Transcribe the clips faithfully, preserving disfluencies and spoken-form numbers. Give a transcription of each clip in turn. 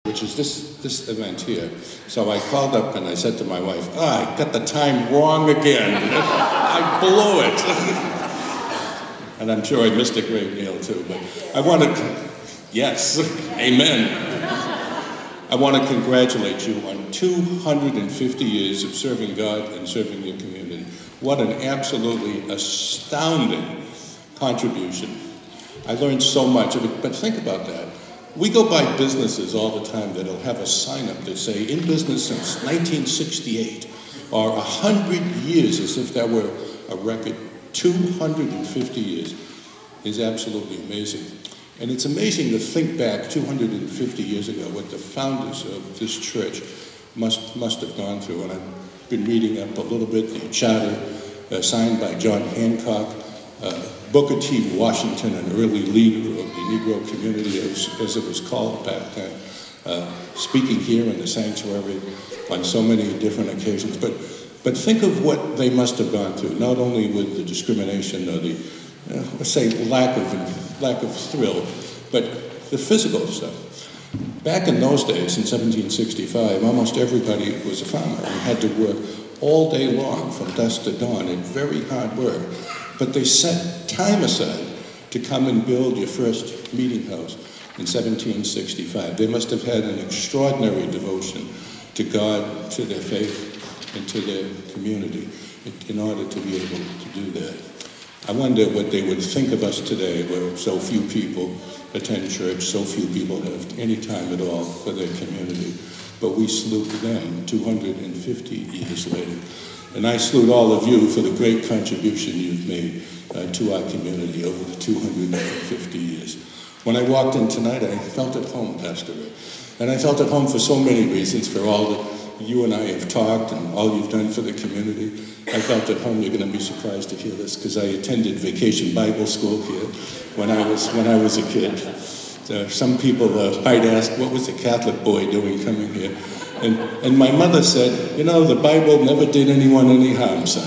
which is this, this event here. So I called up and I said to my wife, ah, I got the time wrong again. I blew it. And I'm sure I missed a great deal too, but I want to, yes, amen. I want to congratulate you on two hundred fifty years of serving God and serving your community. What an absolutely astounding contribution. I learned so much of it, but think about that. We go by businesses all the time that'll have a sign up that say, in business since nineteen sixty-eight, or one hundred years, as if that were a record. two hundred fifty years is absolutely amazing. And it's amazing to think back two hundred fifty years ago what the founders of this church must, must have gone through. And I've been reading up a little bit, the charter uh, signed by John Hancock, uh, Booker T. Washington, an early leader of the Negro community, as, as it was called back then, uh, speaking here in the sanctuary on so many different occasions. But, but think of what they must have gone through, not only with the discrimination or the, uh, let's say, lack of, lack of thrill, but the physical stuff. Back in those days, in seventeen sixty-five, almost everybody was a farmer and had to work all day long from dusk to dawn in very hard work. But they set time aside to come and build your first meeting house in seventeen sixty-five. They must have had an extraordinary devotion to God, to their faith, and to their community in order to be able to do that. I wonder what they would think of us today, where so few people attend church, so few people have any time at all for their community. But we salute them two hundred fifty years later. And I salute all of you for the great contribution you've made uh, to our community over the two hundred fifty years. When I walked in tonight, I felt at home, Pastor Ray. And I felt at home for so many reasons, for all that you and I have talked and all you've done for the community. I felt at home. You're going to be surprised to hear this, because I attended Vacation Bible School here when I was, when I was a kid. Uh, some people uh, might ask, what was a Catholic boy doing coming here? And, and my mother said, you know, the Bible never did anyone any harm, son.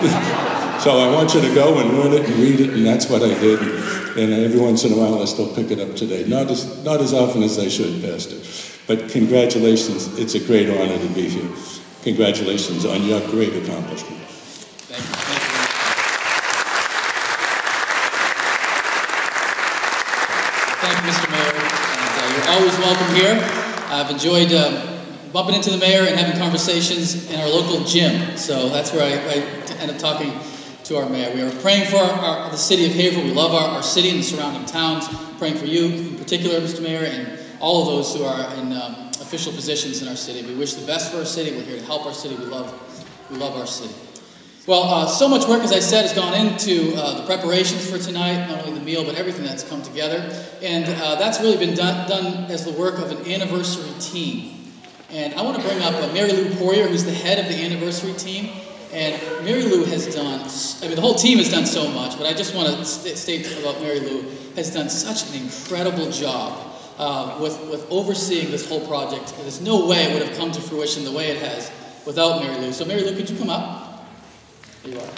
So I want you to go and learn it and read it, and that's what I did. And every once in a while I still pick it up today. Not as, not as often as I should, Pastor. But congratulations. It's a great honor to be here. Congratulations on your great accomplishment. Thank you. Thank you. Thank you, Mister Mayor. And, uh, you're always welcome here. I've enjoyed um, bumping into the mayor and having conversations in our local gym. So that's where I, I end up talking to our mayor. We are praying for our, our, the city of Haverhill. We love our, our city and the surrounding towns. Praying for you in particular, Mister Mayor, and all of those who are in um, official positions in our city. We wish the best for our city. We're here to help our city. We love, we love our city. Well, uh, so much work, as I said, has gone into uh, the preparations for tonight, not only the meal, but everything that's come together. And uh, that's really been done, done as the work of an anniversary team. And I want to bring up uh, Mary Lou Poirier, who's the head of the anniversary team. And Mary Lou has done, I mean, the whole team has done so much, but I just want to st state about Mary Lou, has done such an incredible job uh, with, with overseeing this whole project. There's no way it would have come to fruition the way it has without Mary Lou. So Mary Lou, could you come up? Here you are.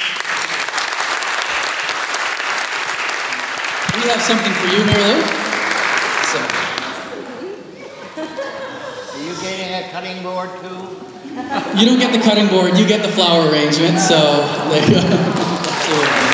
We have something for you, Mary Lou. So. Are you getting a cutting board too? You don't get the cutting board, you get the flower arrangement, so there you go.